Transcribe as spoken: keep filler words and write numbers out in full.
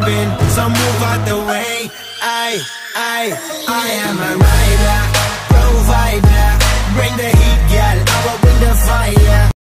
jumping, so move out the way. I, I, I am a rider, provider. Bring the heat, girl, I will bring the fire.